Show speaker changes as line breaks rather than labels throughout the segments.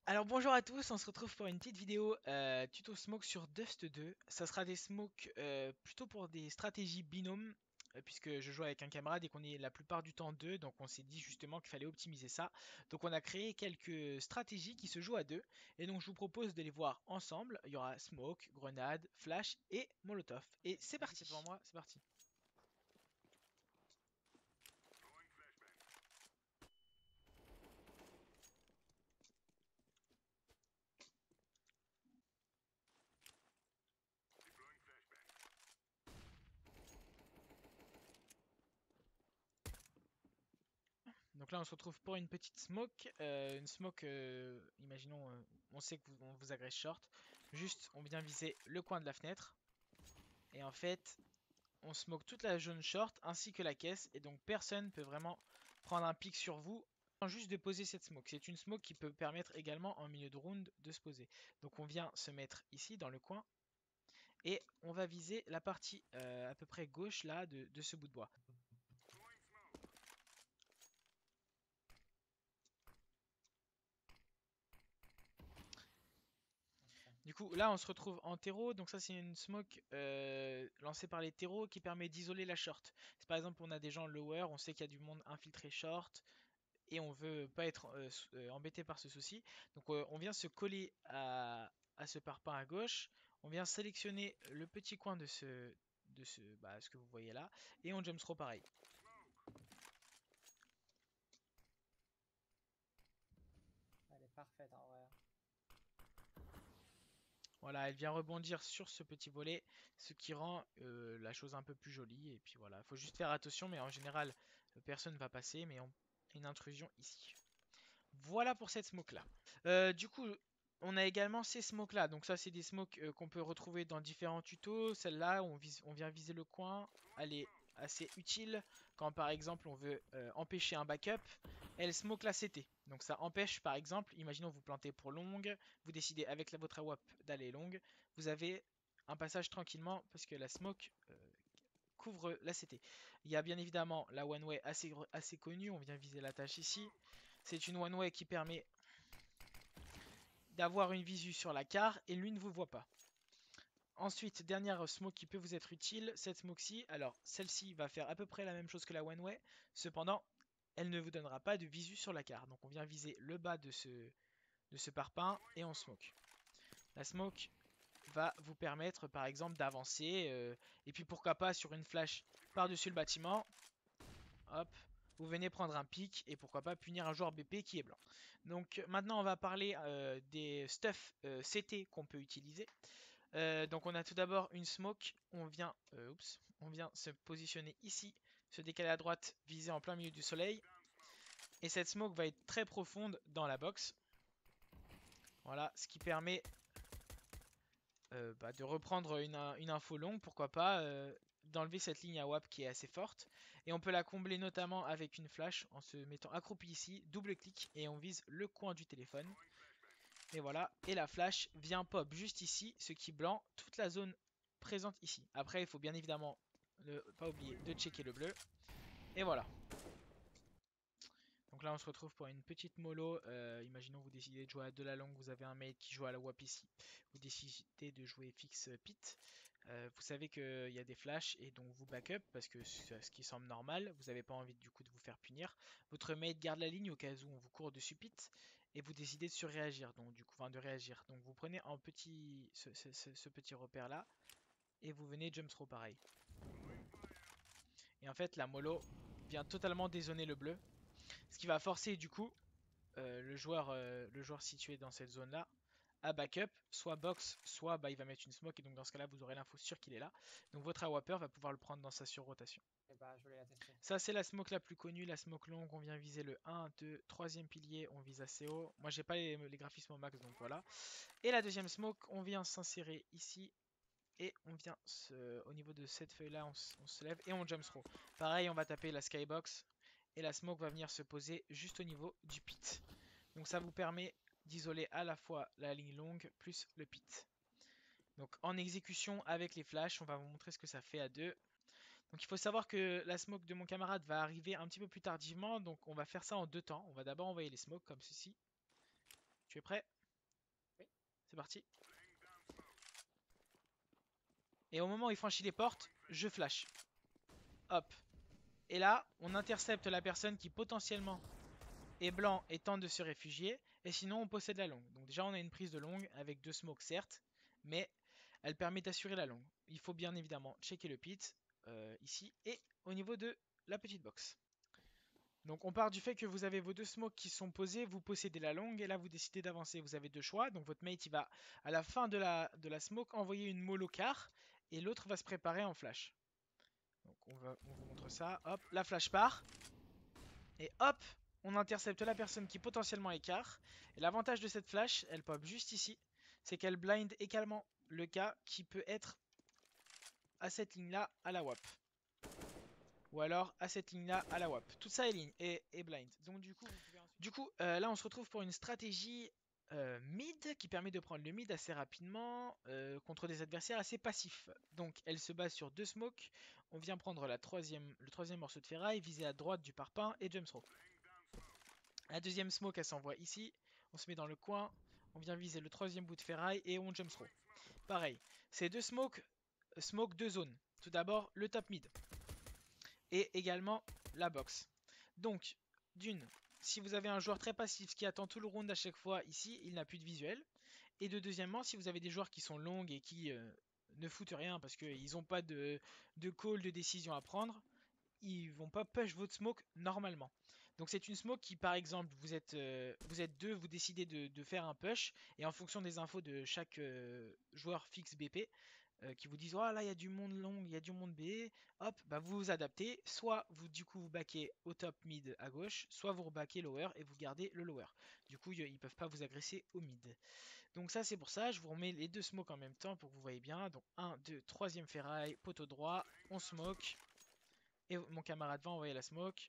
Alors bonjour à tous, on se retrouve pour une petite vidéo tuto smoke sur Dust 2. Ça sera des smokes plutôt pour des stratégies binôme, puisque je joue avec un camarade et qu'on est la plupart du temps deux, donc on s'est dit justement qu'il fallait optimiser ça. Donc on a créé quelques stratégies qui se jouent à deux, et donc je vous propose de les voir ensemble. Il y aura smoke, grenade, flash et molotov. Et c'est parti, c'est pour moi, c'est parti. Donc là, on se retrouve pour une petite smoke. Une smoke, imaginons, on sait qu'on vous agresse short. Juste, on vient viser le coin de la fenêtre. Et en fait, on smoke toute la zone short ainsi que la caisse. Et donc, personne ne peut vraiment prendre un pic sur vous. Juste de poser cette smoke. C'est une smoke qui peut permettre également en milieu de round de se poser. Donc, on vient se mettre ici dans le coin. Et on va viser la partie à peu près gauche là de ce bout de bois. Du coup, là, on se retrouve en terreau. Donc ça, c'est une smoke lancée par les terreaux qui permet d'isoler la short. Si par exemple, on a des gens lower, on sait qu'il y a du monde infiltré short et on veut pas être embêté par ce souci. Donc on vient se coller à ce parpaing à gauche. On vient sélectionner le petit coin de ce que vous voyez là. Et on jump throw pareil.
Elle est parfaite en vrai.
Voilà, elle vient rebondir sur ce petit volet, ce qui rend la chose un peu plus jolie. Et puis voilà, il faut juste faire attention, mais en général, personne ne va passer, mais on a une intrusion ici. Voilà pour cette smoke là. Du coup, on a également ces smokes là. Donc ça, c'est des smokes qu'on peut retrouver dans différents tutos. Celle-là, on vient viser le coin. Elle est assez utile quand par exemple on veut empêcher un backup. Elle smoke la CT. Donc ça empêche par exemple, imaginons vous plantez pour longue, vous décidez avec votre AWP d'aller longue, vous avez un passage tranquillement parce que la smoke couvre la CT. Il y a bien évidemment la one way assez connue, on vient viser la tâche ici. C'est une one way qui permet d'avoir une visu sur la carte et lui ne vous voit pas. Ensuite, dernière smoke qui peut vous être utile, cette smoke-ci. Alors, celle-ci va faire à peu près la même chose que la one way. Cependant, elle ne vous donnera pas de visu sur la carte. Donc, on vient viser le bas de ce parpaing et on smoke. La smoke va vous permettre, par exemple, d'avancer. Et puis, pourquoi pas sur une flash par-dessus le bâtiment. Hop, vous venez prendre un pic et pourquoi pas punir un joueur BP qui est blanc. Donc maintenant on va parler des stuff CT qu'on peut utiliser. Donc on a tout d'abord une smoke, on vient se positionner ici, se décaler à droite, viser en plein milieu du soleil. Et cette smoke va être très profonde dans la box. Voilà, ce qui permet de reprendre une info longue, pourquoi pas, d'enlever cette ligne à WAP qui est assez forte. Et on peut la combler notamment avec une flash en se mettant accroupi ici, double clic et on vise le coin du téléphone. Et voilà, et la flash vient pop juste ici, ce qui blanc toute la zone présente ici. Après, il faut bien évidemment ne pas oublier de checker le bleu. Et voilà. Donc là, on se retrouve pour une petite mollo. Imaginons vous décidez de jouer à de la longue, vous avez un mate qui joue à la WAP ici. Vous décidez de jouer fixe pit. Vous savez qu'il y a des flashs et donc vous backup parce que ce qui semble normal. Vous n'avez pas envie du coup de vous faire punir. Votre mate garde la ligne au cas où on vous court dessus pit et vous décidez de surréagir. Donc du coup, enfin de réagir. Donc vous prenez un petit ce petit repère là et vous venez jump throw pareil. Et en fait, la mollo vient totalement dézoner le bleu. Ce qui va forcer du coup le joueur situé dans cette zone-là à backup, soit box, soit il va mettre une smoke, et donc dans ce cas-là, vous aurez l'info sûre qu'il est là. Donc votre AWPer va pouvoir le prendre dans sa surrotation.
Et bah, je voulais la tester.
Ça, c'est la smoke la plus connue, la smoke longue. On vient viser le 1, 2, 3e pilier, on vise assez haut. Moi, j'ai pas les graphismes au max, donc voilà. Et la deuxième smoke, on vient s'insérer ici. Et on vient au niveau de cette feuille là, on se lève et on jump throw. Pareil, on va taper la skybox et la smoke va venir se poser juste au niveau du pit. Donc ça vous permet d'isoler à la fois la ligne longue plus le pit. Donc en exécution avec les flashs, on va vous montrer ce que ça fait à deux. Donc il faut savoir que la smoke de mon camarade va arriver un petit peu plus tardivement, donc on va faire ça en deux temps. On va d'abord envoyer les smokes comme ceci. Tu es prêt? C'est parti. Et au moment où il franchit les portes, je flash. Hop. Et là, on intercepte la personne qui potentiellement est blanc et tente de se réfugier. Et sinon, on possède la longue. Donc déjà, on a une prise de longue avec 2 smokes, certes. Mais elle permet d'assurer la longue. Il faut bien évidemment checker le pit ici et au niveau de la petite box. Donc on part du fait que vous avez vos 2 smokes qui sont posés, vous possédez la longue et là vous décidez d'avancer. Vous avez 2 choix, donc votre mate il va à la fin de la smoke envoyer une mollo car et l'autre va se préparer en flash. Donc on vous montre ça, hop, la flash part et hop, on intercepte la personne qui potentiellement écart. Et l'avantage de cette flash, elle pop juste ici, c'est qu'elle blind également le cas qui peut être à cette ligne là à la WAP. Ou alors à cette ligne là à la WAP. Tout ça est ligne et blind. Donc du coup là on se retrouve pour une stratégie mid qui permet de prendre le mid assez rapidement contre des adversaires assez passifs. Donc elle se base sur 2 smokes. On vient prendre le troisième morceau de ferraille, visé à droite du parpaing et jump throw. La deuxième smoke elle s'envoie ici. On se met dans le coin. On vient viser le troisième bout de ferraille et on jump throw. Pareil. Ces 2 smokes smoke 2 zones. Tout d'abord le top mid. Et également la box. Donc, d'une, si vous avez un joueur très passif qui attend tout le round à chaque fois ici, il n'a plus de visuel. Et de deuxièmement, si vous avez des joueurs qui sont longues et qui ne foutent rien parce qu'ils n'ont pas de call, de décision à prendre, ils vont pas push votre smoke normalement. Donc c'est une smoke qui par exemple vous êtes deux, vous décidez de faire un push et en fonction des infos de chaque joueur fixe BP, qui vous disent oh là il y a du monde long, il y a du monde B, hop, bah vous vous adaptez, soit vous du coup vous backez au top mid à gauche, soit vous rebackez lower et vous gardez le lower. Du coup ils peuvent pas vous agresser au mid. Donc ça c'est pour ça, je vous remets les 2 smokes en même temps pour que vous voyez bien. Donc 1, 2, troisième ferraille, poteau droit, on smoke. Et mon camarade va envoyer la smoke.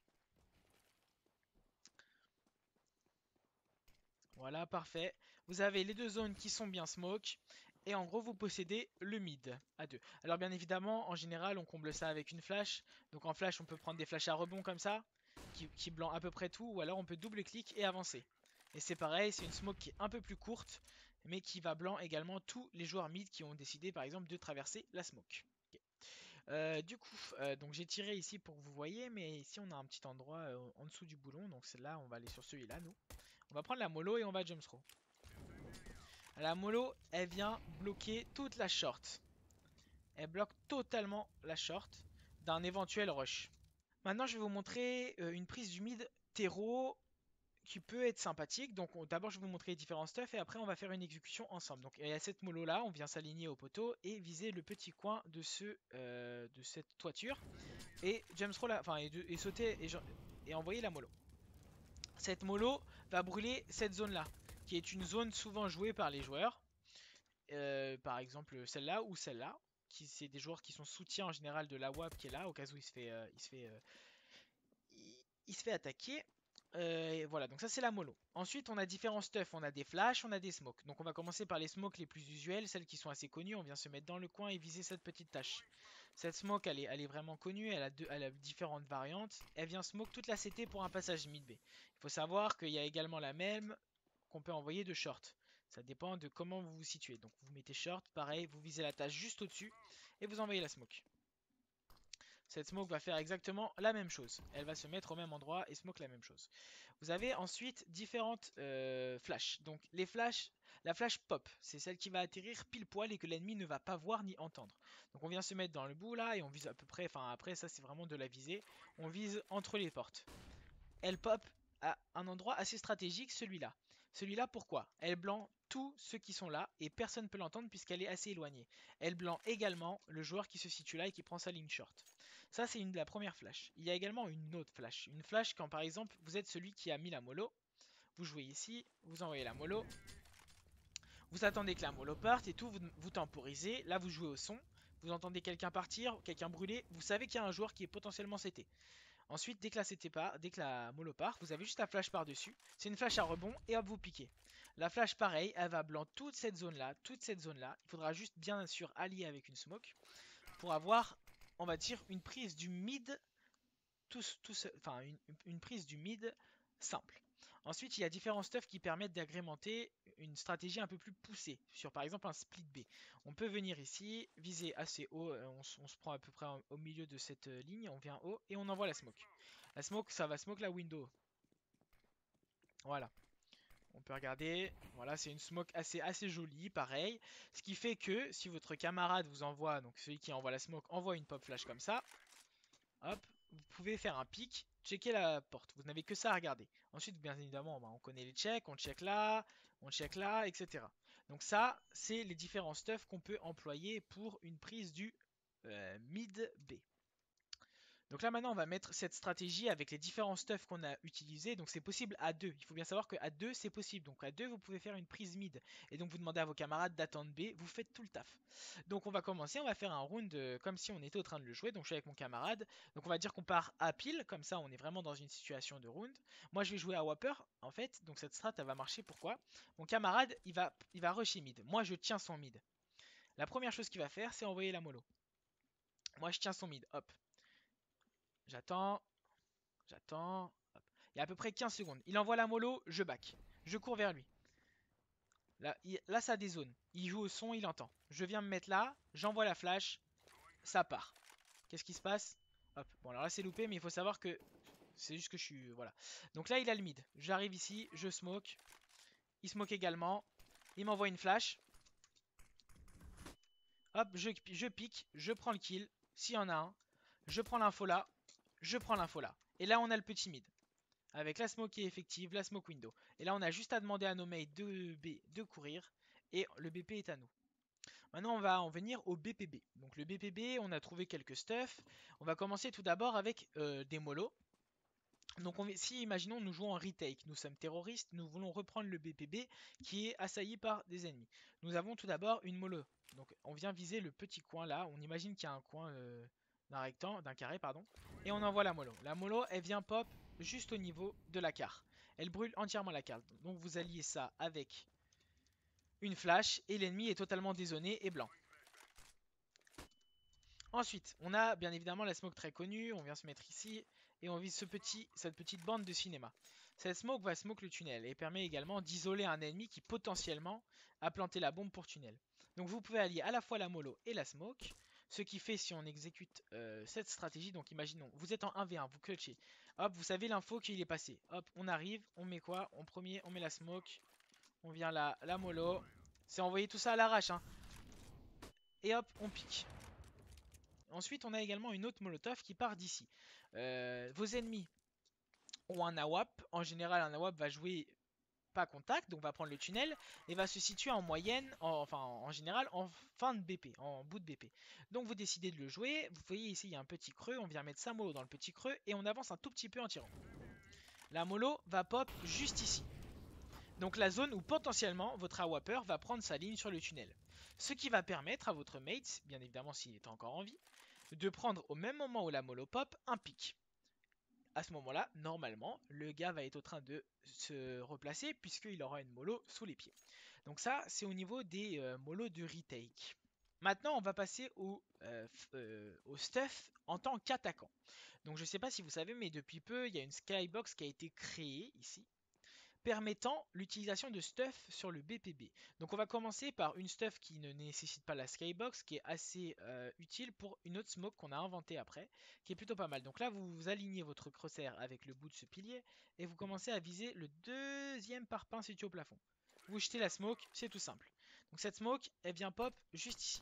Voilà, parfait. Vous avez les 2 zones qui sont bien smoke. Et en gros, vous possédez le mid à 2. Alors bien évidemment, en général, on comble ça avec une flash. Donc en flash, on peut prendre des flashs à rebond comme ça, qui blanc à peu près tout. Ou alors on peut double-clic et avancer. Et c'est pareil, c'est une smoke qui est un peu plus courte, mais qui va blanc également tous les joueurs mid qui ont décidé par exemple de traverser la smoke. Okay. Du coup, donc j'ai tiré ici pour que vous voyez, mais ici on a un petit endroit en dessous du boulon. Donc là, on va aller sur celui-là, nous. On va prendre la mollo et on va jump throw. La mollo, elle vient bloquer toute la short. Elle bloque totalement la short d'un éventuel rush. Maintenant, je vais vous montrer une prise du mid terreau qui peut être sympathique. Donc d'abord, je vais vous montrer les différents stuff et après, on va faire une exécution ensemble. Donc il y a cette mollo là, on vient s'aligner au poteau et viser le petit coin de cette toiture et jump throw là, enfin et sauter et envoyer la mollo. Cette mollo va brûler cette zone là, qui est une zone souvent jouée par les joueurs. Par exemple celle-là ou celle-là, qui c'est des joueurs qui sont soutien en général de la WAP qui est là, au cas où il se fait attaquer. Et voilà, donc ça c'est la mollo. Ensuite on a différents stuff, on a des flashs, on a des smokes. Donc on va commencer par les smokes les plus usuels, celles qui sont assez connues. On vient se mettre dans le coin et viser cette petite tâche. Cette smoke elle est vraiment connue, elle a différentes variantes. Elle vient smoke toute la CT pour un passage mid B. Il faut savoir qu'il y a également la même qu'on peut envoyer de short. Ça dépend de comment vous vous situez. Donc vous mettez short, pareil, vous visez la tâche juste au-dessus et vous envoyez la smoke. Cette smoke va faire exactement la même chose. Elle va se mettre au même endroit et smoke la même chose. Vous avez ensuite différentes flashs. Donc les flashs, la flash pop, c'est celle qui va atterrir pile poil et que l'ennemi ne va pas voir ni entendre. Donc on vient se mettre dans le bout là et on vise à peu près, enfin après ça c'est vraiment de la visée. On vise entre les portes. Elle pop à un endroit assez stratégique, celui-là. Celui-là pourquoi? Elle blanc tous ceux qui sont là et personne ne peut l'entendre puisqu'elle est assez éloignée. Elle blanc également le joueur qui se situe là et qui prend sa ligne short. Ça c'est la première flash. Il y a également une autre flash. Une flash quand par exemple vous êtes celui qui a mis la mollo. Vous jouez ici, vous envoyez la mollo. Vous attendez que la mollo parte et tout, vous temporisez. Là vous jouez au son. Vous entendez quelqu'un partir, quelqu'un brûler. Vous savez qu'il y a un joueur qui est potentiellement CT. Ensuite, dès que la mollo part, vous avez juste la flash par-dessus. C'est une flash à rebond et hop, vous piquez. La flash, pareil, elle va blanc toute cette zone-là, toute cette zone-là. Il faudra juste bien sûr allier avec une smoke pour avoir, on va dire, une prise du mid, une prise du mid simple. Ensuite, il y a différents stuff qui permettent d'agrémenter une stratégie un peu plus poussée sur par exemple un split B. On peut venir ici, viser assez haut, on se prend à peu près au milieu de cette ligne, on vient haut et on envoie la smoke. La smoke, ça va smoke la window. Voilà. On peut regarder, voilà, c'est une smoke assez jolie, pareil. Ce qui fait que si votre camarade vous envoie, donc celui qui envoie la smoke, envoie une pop flash comme ça, hop, vous pouvez faire un pic, checker la porte. Vous n'avez que ça à regarder. Ensuite, bien évidemment, bah, on connaît les checks, on check là, etc. Donc ça, c'est les différents stuffs qu'on peut employer pour une prise du mid B. Donc là maintenant on va mettre cette stratégie avec les différents stuffs qu'on a utilisés. Donc c'est possible à deux. Il faut bien savoir qu'à deux c'est possible. Donc à deux vous pouvez faire une prise mid. Et donc vous demandez à vos camarades d'attendre B. Vous faites tout le taf. Donc on va commencer. On va faire un round comme si on était en train de le jouer. Donc je suis avec mon camarade. Donc on va dire qu'on part à pile. Comme ça on est vraiment dans une situation de round. Moi je vais jouer à Whopper en fait. Donc cette strat elle va marcher. Pourquoi? Mon camarade il va rusher mid. Moi je tiens son mid. La première chose qu'il va faire c'est envoyer la mollo. Moi je tiens son mid. Hop. J'attends. J'attends. Hop. Il y a à peu près 15 secondes. Il envoie la mollo, je back. Je cours vers lui. Là, ça dézone. Il joue au son, il entend. Je viens me mettre là, j'envoie la flash, ça part. Qu'est-ce qui se passe? Hop. Bon, alors là, c'est loupé, mais il faut savoir que c'est juste que je suis. Voilà. Donc là, il a le mid. J'arrive ici, je smoke. Il smoke également. Il m'envoie une flash. Hop, je pique, je prends le kill. S'il y en a un, je prends l'info là, je prends l'info là. Et là, on a le petit mid. Avec la smoke qui est effective, la smoke window. Et là, on a juste à demander à nos mates de courir. Et le BP est à nous. Maintenant, on va en venir au BPB. Donc le BPB, on a trouvé quelques stuff. On va commencer tout d'abord avec des molos. Donc si, imaginons, nous jouons en retake. Nous sommes terroristes, nous voulons reprendre le BPB qui est assailli par des ennemis. Nous avons tout d'abord une molo. Donc on vient viser le petit coin là. On imagine qu'il y a un coin d'un rectangle, d'un carré, pardon. Et on envoie la molo. La molo, elle vient pop juste au niveau de la carte. Elle brûle entièrement la carte. Donc vous alliez ça avec une flash et l'ennemi est totalement dézoné et blanc. Ensuite, on a bien évidemment la smoke très connue. On vient se mettre ici et on vise cette petite bande de cinéma. Cette smoke va smoke le tunnel et permet également d'isoler un ennemi qui potentiellement a planté la bombe pour tunnel. Donc vous pouvez allier à la fois la mollo et la smoke. Ce qui fait si on exécute cette stratégie, donc imaginons, vous êtes en 1v1, vous clutchez. Hop, vous savez l'info qu'il est passé. Hop, on arrive, on met quoi? En premier, on met la smoke. On vient la mollo. C'est envoyer tout ça à l'arrache. Hein. Et hop, on pique. Ensuite, on a également une autre molotov qui part d'ici. Vos ennemis ont un AWP. En général, un AWP va jouer pas contact, donc va prendre le tunnel et va se situer en moyenne, en général, en fin de BP, en bout de BP. Donc vous décidez de le jouer. Vous voyez ici, il y a un petit creux. On vient mettre sa mollo dans le petit creux et on avance un tout petit peu en tirant. La mollo va pop juste ici. Donc la zone où potentiellement votre AWPer va prendre sa ligne sur le tunnel. Ce qui va permettre à votre mate, bien évidemment s'il est encore en vie, de prendre au même moment où la mollo pop un pic. À ce moment-là, normalement, le gars va être en train de se replacer puisqu'il aura une mollo sous les pieds. Donc ça, c'est au niveau des molos de retake. Maintenant, on va passer au stuff en tant qu'attaquant. Donc je ne sais pas si vous savez, mais depuis peu, il y a une skybox qui a été créée ici, permettant l'utilisation de stuff sur le BPB. Donc on va commencer par une stuff qui ne nécessite pas la skybox, qui est assez utile pour une autre smoke qu'on a inventée après, qui est plutôt pas mal. Donc là vous alignez votre crosshair avec le bout de ce pilier et vous commencez à viser le deuxième parpaing situé au plafond. Vous jetez la smoke, c'est tout simple. Donc cette smoke, elle vient pop juste ici.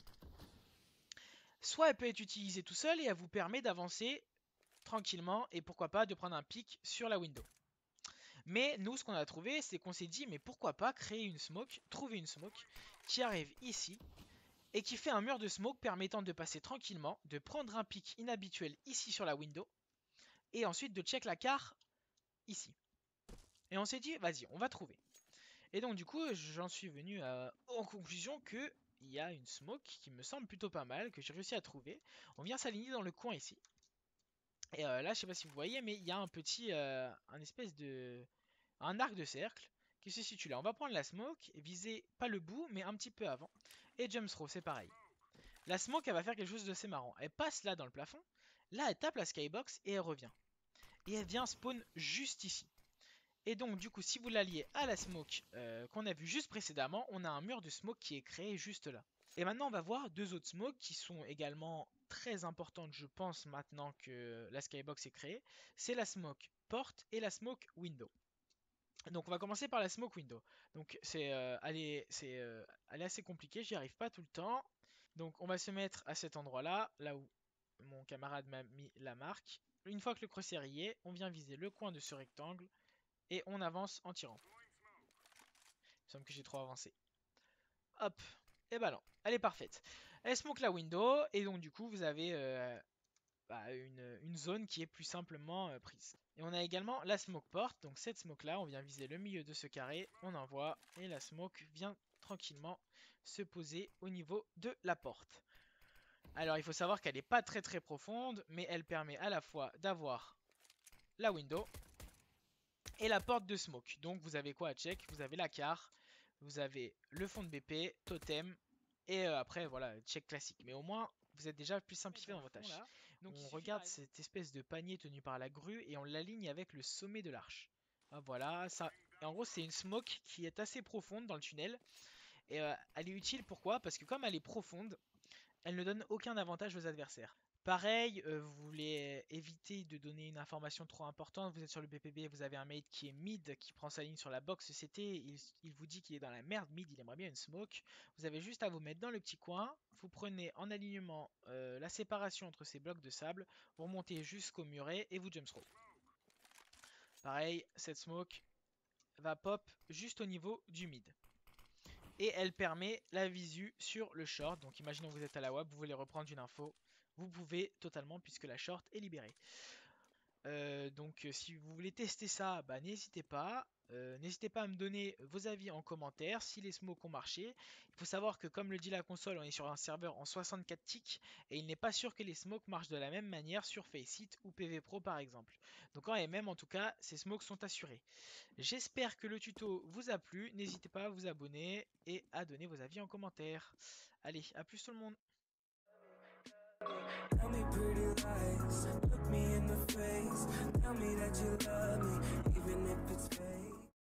Soit elle peut être utilisée tout seul et elle vous permet d'avancer tranquillement et pourquoi pas de prendre un pic sur la window. Mais nous, ce qu'on a trouvé, c'est qu'on s'est dit, mais pourquoi pas créer une smoke, trouver une smoke qui arrive ici et qui fait un mur de smoke permettant de passer tranquillement, de prendre un pic inhabituel ici sur la window et ensuite de check la carte ici. Et on s'est dit, vas-y, on va trouver. Et donc du coup, j'en suis venu en conclusion que il y a une smoke qui me semble plutôt pas mal, que j'ai réussi à trouver. On vient s'aligner dans le coin ici. Et là, je sais pas si vous voyez, mais il y a un petit, un espèce de un arc de cercle qui se situe là. On va prendre la smoke et viser pas le bout mais un petit peu avant. Et jump throw, c'est pareil. La smoke elle va faire quelque chose d'assez marrant. Elle passe là dans le plafond. Là elle tape la skybox et elle revient. Et elle vient spawn juste ici. Et donc du coup si vous l'alliez à la smoke qu'on a vu juste précédemment, on a un mur de smoke qui est créé juste là. Et maintenant on va voir deux autres smokes qui sont également très importantes je pense maintenant que la skybox est créée. C'est la smoke porte et la smoke window. Donc on va commencer par la smoke window. Donc elle est assez compliquée, j'y arrive pas tout le temps. Donc on va se mettre à cet endroit là, là où mon camarade m'a mis la marque. Une fois que le crosshair y est, on vient viser le coin de ce rectangle et on avance en tirant. Il me semble que j'ai trop avancé. Hop, et bah non, elle est parfaite. Elle smoke la window et donc du coup vous avez une zone qui est plus simplement prise. Et on a également la smoke porte, donc cette smoke là, on vient viser le milieu de ce carré, on envoie et la smoke vient tranquillement se poser au niveau de la porte. Alors il faut savoir qu'elle n'est pas très profonde, mais elle permet à la fois d'avoir la window et la porte de smoke. Donc vous avez quoi à check? Vous avez la car, vous avez le fond de BP, totem, et après voilà, check classique. Mais au moins vous êtes déjà plus simplifié dans vos tâches. Donc on regarde cette espèce de panier tenu par la grue et on l'aligne avec le sommet de l'arche. Ah, voilà, ça. Et en gros c'est une smoke qui est assez profonde dans le tunnel. Et elle est utile pourquoi? Parce que comme elle est profonde, elle ne donne aucun avantage aux adversaires. Pareil, vous voulez éviter de donner une information trop importante, vous êtes sur le BPB, vous avez un mate qui est mid, qui prend sa ligne sur la box CT, il vous dit qu'il est dans la merde mid, il aimerait bien une smoke. Vous avez juste à vous mettre dans le petit coin, vous prenez en alignement la séparation entre ces blocs de sable, vous remontez jusqu'au muret et vous jump throw. Pareil, cette smoke va pop juste au niveau du mid. Et elle permet la visu sur le short. Donc imaginons que vous êtes à la WAP, vous voulez reprendre une info. Vous pouvez totalement puisque la short est libérée. Donc si vous voulez tester ça, bah, n'hésitez pas. N'hésitez pas à me donner vos avis en commentaire si les smokes ont marché. Il faut savoir que comme le dit la console, on est sur un serveur en 64 ticks et il n'est pas sûr que les smokes marchent de la même manière sur Faceit ou PV Pro par exemple. Donc en MM en tout cas, ces smokes sont assurés. J'espère que le tuto vous a plu. N'hésitez pas à vous abonner et à donner vos avis en commentaire. Allez, à plus tout le monde. Tell me pretty lies, look me in the face, tell me that you love me, even if it's fake.